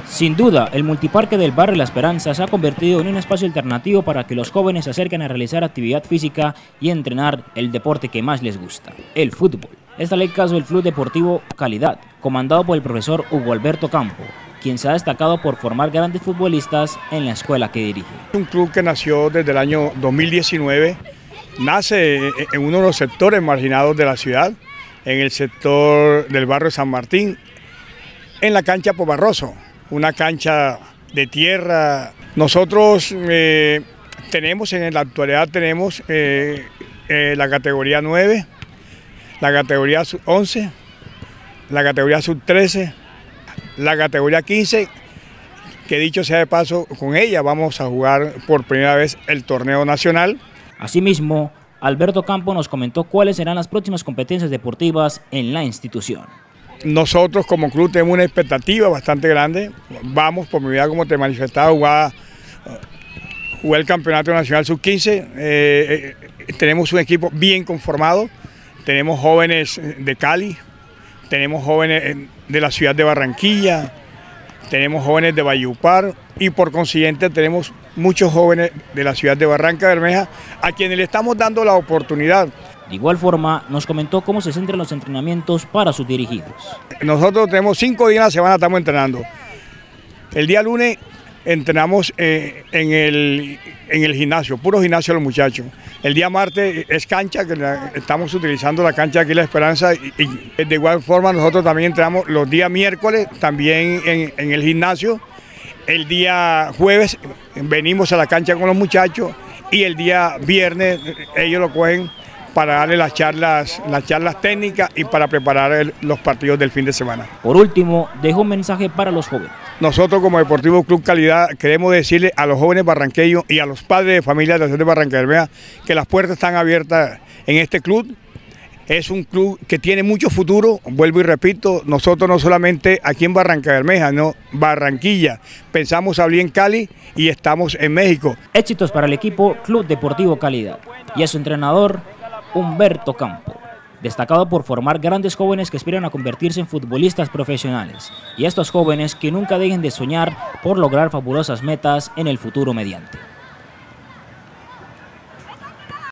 Sin duda, el multiparque del barrio La Esperanza se ha convertido en un espacio alternativo para que los jóvenes se acerquen a realizar actividad física y entrenar el deporte que más les gusta, el fútbol. Es tal el caso del Club Deportivo Calidad, comandado por el profesor Hugo Alberto Campo, quien se ha destacado por formar grandes futbolistas en la escuela que dirige. Un club que nació desde el año 2019, nace en uno de los sectores marginados de la ciudad, en el sector del barrio San Martín, en la cancha Pobarroso, una cancha de tierra. Nosotros tenemos, en la actualidad tenemos la categoría 9, la categoría sub 11, la categoría sub 13, la categoría 15, que dicho sea de paso, con ella vamos a jugar por primera vez el torneo nacional. Asimismo, Alberto Campo nos comentó cuáles serán las próximas competencias deportivas en la institución. Nosotros como club tenemos una expectativa bastante grande. Vamos, por mi vida, como te manifestaba, jugar el Campeonato Nacional Sub-15. Tenemos un equipo bien conformado. Tenemos jóvenes de Cali, tenemos jóvenes de la ciudad de Barranquilla, tenemos jóvenes de Valledupar y por consiguiente tenemos muchos jóvenes de la ciudad de Barranca Bermeja a quienes le estamos dando la oportunidad. De igual forma, nos comentó cómo se centran los entrenamientos para sus dirigidos. Nosotros tenemos 5 días a la semana, estamos entrenando. El día lunes entrenamos en el gimnasio, puro gimnasio a los muchachos. El día martes es cancha, que estamos utilizando la cancha aquí La Esperanza. Y de igual forma nosotros también entrenamos los días miércoles, también en el gimnasio. El día jueves venimos a la cancha con los muchachos y el día viernes ellos lo cogen para darle las charlas técnicas y para preparar los partidos del fin de semana. Por último, dejo un mensaje para los jóvenes. Nosotros como Deportivo Club Calidad queremos decirle a los jóvenes barranqueños y a los padres de familia de la ciudad de Barranca Bermeja que las puertas están abiertas en este club. Es un club que tiene mucho futuro, vuelvo y repito, nosotros no solamente aquí en Barranca Bermeja, no, Barranquilla, pensamos abrir en Cali y estamos en México. Éxitos para el equipo Club Deportivo Calidad y a su entrenador Humberto Campo, destacado por formar grandes jóvenes que aspiran a convertirse en futbolistas profesionales, y a estos jóvenes que nunca dejen de soñar por lograr fabulosas metas en el futuro mediante.